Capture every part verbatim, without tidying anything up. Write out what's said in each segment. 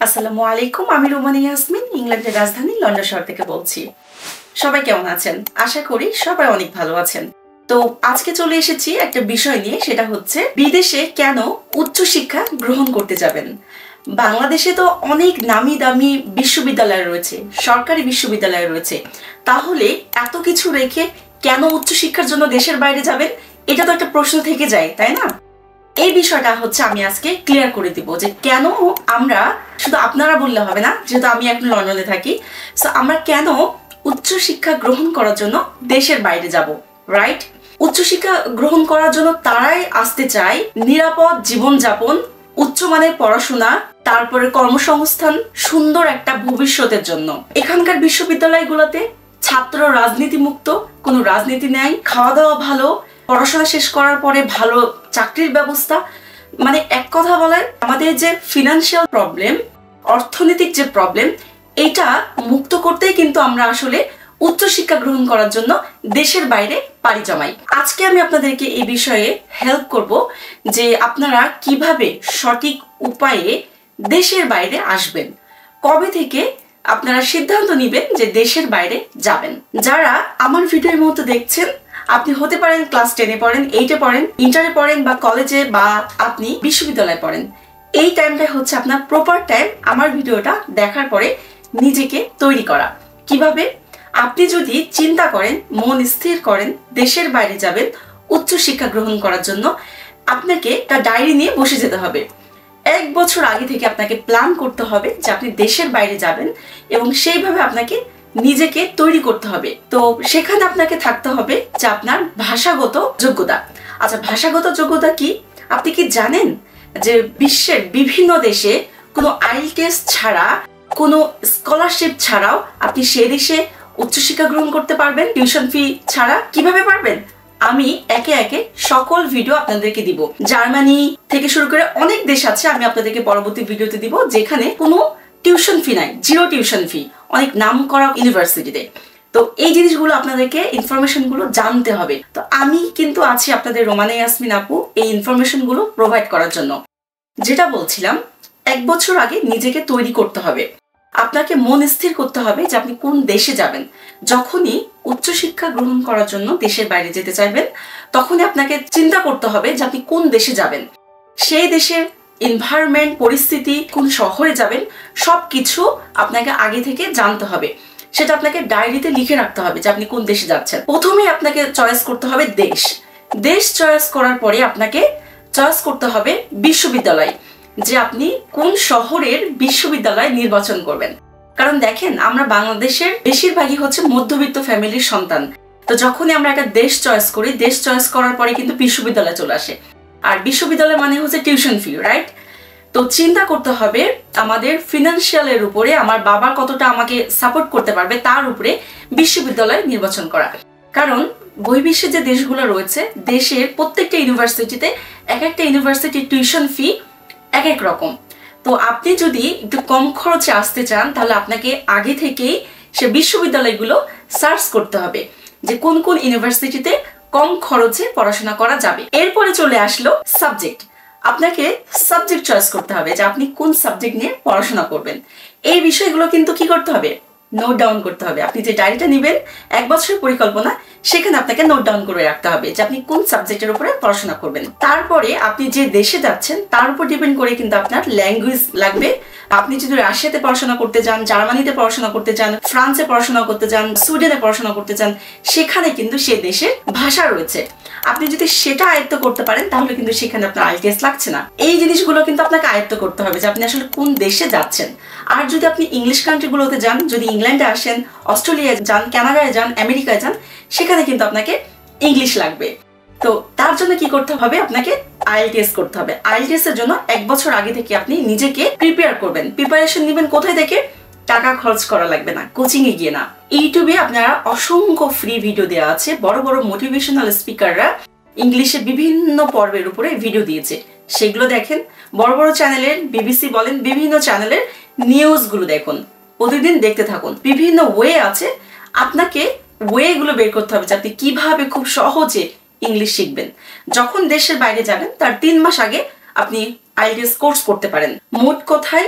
আসসালামু আলাইকুম, আমি রোমানি ইয়াসমিন ইংল্যান্ডের রাজধানী লন্ডন শহর থেকে বলছি। সবাই কেমন আছেন? আশা করি সবাই অনেক ভালো আছেন। তো আজকে চলে এসেছি একটা বিষয় নিয়ে, সেটা হচ্ছে বিদেশে কেন উচ্চশিক্ষা গ্রহণ করতে যাবেন। বাংলাদেশে তো অনেক নামি দামি বিশ্ববিদ্যালয় রয়েছে, সরকারি বিশ্ববিদ্যালয় রয়েছে, তাহলে এত কিছু রেখে কেন উচ্চশিক্ষার জন্য দেশের বাইরে যাবেন? এটা তো একটা প্রশ্ন থেকে যায়, তাই না? এই বিষয়টা হচ্ছে আমি আজকে ক্লিয়ার করে দিব যে কেন আমরা, শুধু আপনারা বললে হবে না, যেহেতু আমি এখন লন্ডনে থাকি, সো আমরা কেন উচ্চশিক্ষা গ্রহণ করার জন্য দেশের বাইরে যাব, রাইট? উচ্চশিক্ষা গ্রহণ করার জন্য তারাই আসতে চায় নিরাপদ জীবনযাপন, উচ্চমানের পড়াশোনা, তারপরে কর্মসংস্থান, সুন্দর একটা ভবিষ্যতের জন্য। এখানকার বিশ্ববিদ্যালয়গুলোতে ছাত্র রাজনীতি মুক্ত, কোনো রাজনীতি নেই, খাওয়া দাওয়া ভালো, পড়াশোনা শেষ করার পরে ভালো চাকরির ব্যবস্থা। মানে এক কথা বলে, আমাদের যে ফিনান্সিয়াল প্রবলেম, অর্থনৈতিক যে প্রবলেম, এটা মুক্ত করতেই কিন্তু আমরা আসলে উচ্চশিক্ষা গ্রহণ করার জন্য দেশের বাইরে পাড়ি জমাই। আজকে আমি আপনাদেরকে এই বিষয়ে হেল্প করব যে আপনারা কিভাবে সঠিক উপায়ে দেশের বাইরে আসবেন, কবে থেকে আপনারা সিদ্ধান্ত নেবেন যে দেশের বাইরে যাবেন। যারা আমার ভিডিওর মতো দেখছেন, আপনি হতে পারেন ক্লাস টেনে পড়েন, এইটে পড়েন, ইন্টারে পড়েন, বা কলেজে, বা আপনি বিশ্ববিদ্যালয়ে পড়েন। এই টাইমটা হচ্ছে আপনার প্রপার টাইম আমার ভিডিওটা দেখার পরে নিজেকে তৈরি করা। কিভাবে? আপনি যদি চিন্তা করেন, মন স্থির করেন দেশের বাইরে যাবেন উচ্চশিক্ষা গ্রহণ করার জন্য, আপনাকে একটা ডায়েরি নিয়ে বসে যেতে হবে। এক বছর আগে থেকে আপনাকে প্ল্যান করতে হবে যে আপনি দেশের বাইরে যাবেন, এবং সেইভাবে আপনাকে নিজেকে তৈরি করতে হবে। তো সেখানে আপনাকে থাকতে হবে যে আপনার ভাষাগত যোগ্যতা। আচ্ছা, ভাষাগত যোগ্যতা কি? আপনি কি জানেন যে বিশ্বের বিভিন্ন দেশে কোনো আইএলটিএস ছাড়া, কোনো স্কলারশিপ ছাড়াও আপনি সেই দেশে উচ্চশিক্ষা গ্রহণ করতে পারবেন টিউশন ফি ছাড়া? কিভাবে পারবেন? আমি একে একে সকল ভিডিও আপনাদেরকে দিব। জার্মানি থেকে শুরু করে অনেক দেশ আছে, আমি আপনাদেরকে পরবর্তী ভিডিওতে দিব, যেখানে কোনো টিউশন ফি নাই, জিরো টিউশন ফি, অনেক নাম করা ইউনিভার্সিটিতে। তো এই জিনিসগুলো আপনাদেরকে, ইনফরমেশন গুলো জানতে হবে। তো আমি কিন্তু আছি আপনাদের রোমানা ইয়াসমিন আপু এই ইনফরমেশন গুলো প্রোভাইড করার জন্য। যেটা বলছিলাম, এক বছর আগে নিজেকে তৈরি করতে হবে। আপনাকে মন স্থির করতে হবে যে আপনি কোন দেশে যাবেন। যখনই উচ্চশিক্ষা গ্রহণ করার জন্য দেশের বাইরে যেতে চাইবেন, তখনই আপনাকে চিন্তা করতে হবে যে আপনি কোন দেশে যাবেন, সেই দেশের এনভায়রনমেন্ট, পরিস্থিতি, কোন শহরে যাবেন, সবকিছু আপনাকে আগে থেকে জানতে হবে। সেটা আপনাকে ডায়েরিতে লিখে রাখতে হবে যে আপনি কোন দেশে যাচ্ছেন। প্রথমেই আপনাকে চয়েস করতে হবে দেশ। দেশ চয়েস করার পরে আপনাকে চয়েস করতে হবে বিশ্ববিদ্যালয়, যে আপনি কোন শহরের বিশ্ববিদ্যালয় নির্বাচন করবেন। কারণ দেখেন, আমরা বাংলাদেশের বেশিরভাগই হচ্ছে মধ্যবিত্ত ফ্যামিলির সন্তান। তো যখনই আমরা একটা দেশ চয়েস করি, দেশ চয়েস করার পরে কিন্তু বিশ্ববিদ্যালয় চলে আসে। আর বিশ্ববিদ্যালয় মানে হচ্ছে টিউশন ফি, রাইট? তো চিন্তা করতে হবে আমাদের ফিনান্সিয়ালের উপরে, আমার বাবা কতটা আমাকে সাপোর্ট করতে পারবে তার উপরে বিশ্ববিদ্যালয় নির্বাচন করা। কারণ বহির্বিশ্বে যে দেশগুলো রয়েছে, দেশের প্রত্যেকটা ইউনিভার্সিটিতে এক একটা ইউনিভার্সিটির টিউশন ফি এক এক রকম। তো আপনি যদি একটু কম খরচে আসতে চান, তাহলে আপনাকে আগে থেকেই সে বিশ্ববিদ্যালয়গুলো সার্চ করতে হবে যে কোন কোন ইউনিভার্সিটিতে কম খরচে পড়াশোনা করা যাবে। এরপরে চলে আসলো সাবজেক্ট। আপনাকে সাবজেক্ট চয়েস করতে হবে যে আপনি কোন সাবজেক্ট নিয়ে পড়াশোনা করবেন। এই বিষয়গুলো কিন্তু কি করতে হবে? নোট ডাউন করতে হবে। আপনি যে ডায়েরিটা নেবেন, এক বছরের পরিকল্পনা, সেখানে আপনাকে নোট ডাউন করে রাখতে হবে যে আপনি কোন সাবজেক্টের উপরে পড়াশোনা করবেন। তারপরে আপনি যে দেশে যাচ্ছেন তার উপর ডিপেন্ড করে কিন্তু আপনার ল্যাঙ্গুয়েজ লাগবে। আপনি যদি রাশিয়াতে পড়াশোনা করতে চান, জার্মানিতে পড়াশোনা করতে চান, ফ্রান্সে পড়াশোনা করতে চান, সুইডেনে পড়াশোনা করতে চান, সেখানে কিন্তু সে দেশের ভাষা রয়েছে। আপনি যদি সেটা আয়ত্ত করতে পারেন, তাহলে কিন্তু সেখানে আপনার আইএলটিএস লাগছে না। এই জিনিসগুলো কিন্তু আপনাকে আয়ত্ত করতে হবে যে আপনি আসলে কোন দেশে যাচ্ছেন। আর যদি আপনি ইংলিশ কান্ট্রিগুলোতে যান, যদি ইংল্যান্ডে আসেন, অস্ট্রেলিয়ায় যান, কানাডায় যান, আমেরিকায় যান, সেখানে কিন্তু আপনাকে ইংলিশ লাগবে। তো তার জন্য কি করতে হবে? আপনাকে আইএলটিএস করতে হবে। আইএলটিএস এর জন্য এক বছর আগে থেকে আপনি নিজেকে প্রিপেয়ার করবেন। প্রিপারেশন নেবেন কোথায় থেকে? টাকা খরচ করা লাগবে না, কোচিং এ গিয়ে না। ইউটিউবে আপনারা অসংখ্য ফ্রি ভিডিও দেওয়া আছে, বড় বড় মোটিভেশনাল স্পিকাররা ইংলিশে বিভিন্ন পর্বের উপরে ভিডিও দিয়েছে, সেগুলো দেখেন। বড় বড় চ্যানেলের, বিবিসি বলেন, বিভিন্ন চ্যানেলের নিউজ গুলো দেখুন, প্রতিদিন দেখতে থাকুন। বিভিন্ন ওয়ে আছে, আপনাকে ওয়ে গুলো বের করতে হবে যে আপনি কিভাবে খুব সহজে ইংলিশ শিখবেন। যখন দেশের বাইরে যাবেন তার তিন মাস আগে আপনি আইএলটিএস কোর্স করতে পারেন। মোট কথায়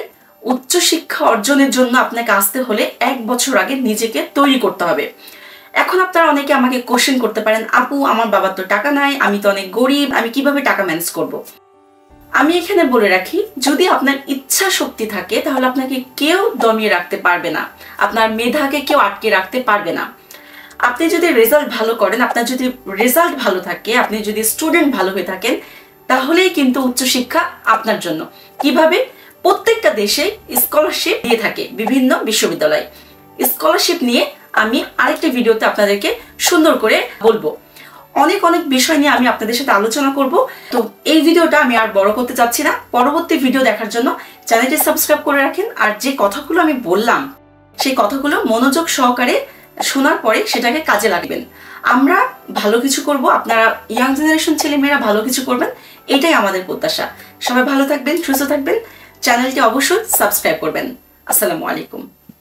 উচ্চশিক্ষা অর্জনের জন্য আপনাকে আসতে হলে এক বছর আগে নিজেকে তৈরি করতে হবে। এখন আপনারা অনেকে আমাকে কোশ্চেন করতে পারেন, আপু আমার বাবার তো টাকা নাই, আমি তো অনেক গরিব, আমি কিভাবে টাকা ম্যানেজ করব? আমি এখানে বলে রাখি, যদি আপনার ইচ্ছা শক্তি থাকে তাহলে আপনাকে কেউ দমিয়ে রাখতে পারবে না, আপনার মেধাকে কেউ আটকে রাখতে পারবে না। আপনি যদি রেজাল্ট ভালো করেন, আপনার যদি রেজাল্ট ভালো থাকে, আপনি যদি স্টুডেন্ট ভালো হয়ে থাকেন, তাহলেই কিন্তু উচ্চশিক্ষা আপনার জন্য। কিভাবে? প্রত্যেকটা দেশে স্কলারশিপ দিয়ে থাকে বিভিন্ন বিশ্ববিদ্যালয়। স্কলারশিপ নিয়ে আমি আরেকটা ভিডিওতে আপনাদেরকে সুন্দর করে বলবো। অনেক অনেক বিষয় নিয়ে আমি আপনাদের সাথে আলোচনা করব। তো এই ভিডিওটা আমি আর বড় করতে চাচ্ছি না। পরবর্তী ভিডিও দেখার জন্য চ্যানেলটি সাবস্ক্রাইব করে রাখেন। আর যে কথাগুলো আমি বললাম সেই কথাগুলো মনোযোগ সহকারে শোনার পরে সেটাকে কাজে লাগবেন। আমরা ভালো কিছু করব, আপনারা ইয়াং জেনারেশন ছেলেমেয়েরা ভালো কিছু করবেন, এটাই আমাদের প্রত্যাশা। সবাই ভালো থাকবেন, সুস্থ থাকবেন, চ্যানেলটি অবশ্যই সাবস্ক্রাইব করবেন। আসসালামু আলাইকুম।